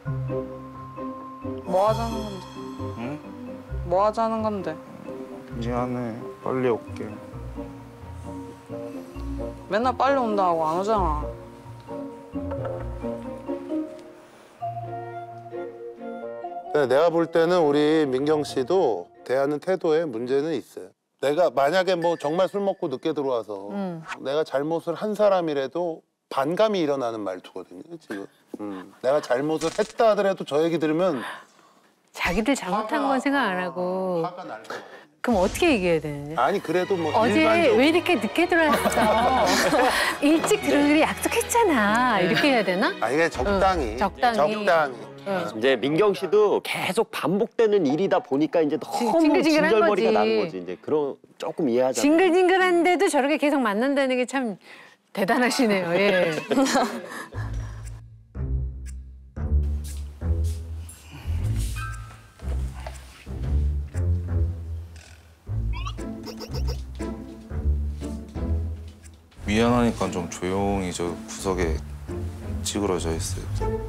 뭐 하자는 건데? 응? 뭐 하자는 건데? 미안해. 빨리 올게. 맨날 빨리 온다고 안 오잖아. 내가 볼 때는 우리 민경 씨도 대하는 태도에 문제는 있어요. 내가 만약에 뭐 정말 술 먹고 늦게 들어와서 내가 잘못을 한 사람이라도 반감이 일어나는 말투거든요, 지금. 내가 잘못을 했다 하더라도 저 얘기 들으면 자기들 잘못한 건 생각 안 하고. 화가 날 거야. 그럼 어떻게 얘기해야 되느냐? 아니 그래도 뭐 어제 일반적으로 왜 이렇게 늦게 들어왔어? 일찍 들어오기로 약속했잖아. 이렇게 해야 되나? 아니 그냥 적당히. 적당히. 이제 민경 씨도 계속 반복되는 일이다 보니까 이제 너무 징글징글한 진절머리가 거지. 나는 거지. 이제 그런 조금 이해하자. 징글징글한데도 저렇게 계속 만난다는 게 참 대단하시네요. 예. 미안하니까 좀 조용히 저 구석에 찌그러져 있어요.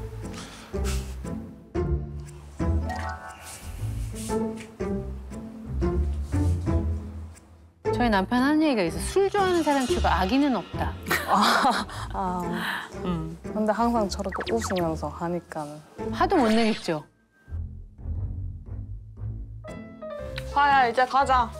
저희 남편 하는 얘기가 있어. 술 좋아하는 사람 치고 악의는 없다. 근데 항상 저렇게 웃으면서 하니까는. 하도 못 내겠죠. 화야 이제 가자.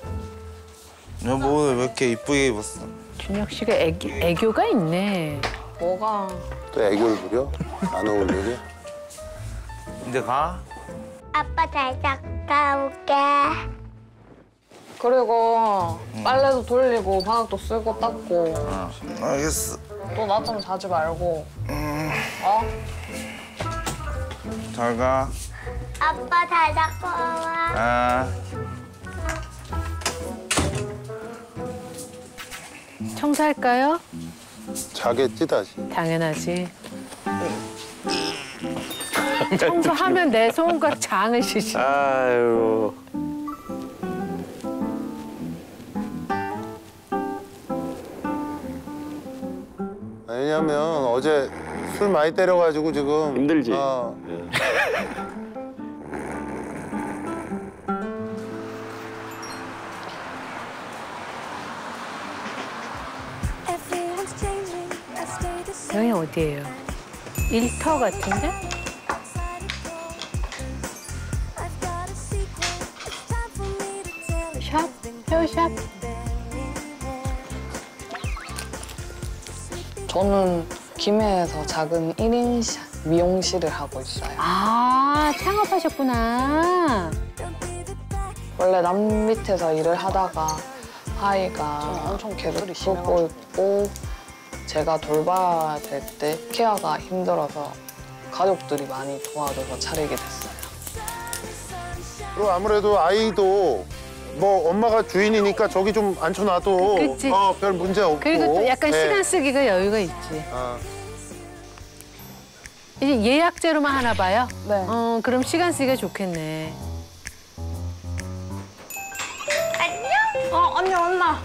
여보 오늘 왜 이렇게 이쁘게 입었어? 준혁 씨가 애교가 있네. 뭐가? 또 애교를 부려? 안 어울리게? 이제 가? 아빠 잘 갔다 올게. 그리고 빨래도 돌리고 바닥도 쓸고 닦고 알겠어. 또 낮잠 자지 말고. 어? 잘 가. 아빠 잘 갔다 와. 아. 청소할까요? 자겠지 다시. 당연하지. 청소하면 내 손가락 장을 쉬시. 아유. 왜냐면 어제 술 많이 때려가지고 지금 힘들지? 여기 어디예요? 일터 같은데? 샵? 헤어샵? 저는 김해에서 작은 1인 미용실을 하고 있어요. 아, 창업하셨구나. 원래 남 밑에서 일을 하다가 아이가 엄청 괴롭고 있고 제가 돌봐야 될 때 케어가 힘들어서 가족들이 많이 도와줘서 차리게 됐어요. 그리고 아무래도 아이도 뭐 엄마가 주인이니까 저기 좀 앉혀놔도 그치. 별 문제 없고. 그리고 또 약간 네. 시간 쓰기가 여유가 있지. 아. 이제 예약제로만 하나 봐요? 네. 그럼 시간 쓰기가 좋겠네. 안녕 엄마.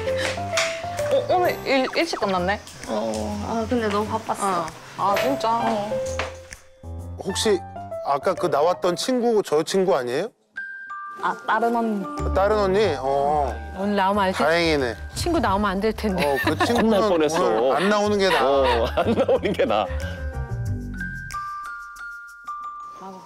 오늘 일찍 끝났네? 근데 너무 바빴어. 아 진짜? 혹시 아까 그 나왔던 친구 저 친구 아니에요? 아 다른 언니. 다른 언니? 오늘 나오면 알 텐데. 다행이네. 친구 나오면 안 될 텐데. 그 친구는 혼날 뻔했어. 오늘 안 나오는 게 나아. 안 나오는 게 나아.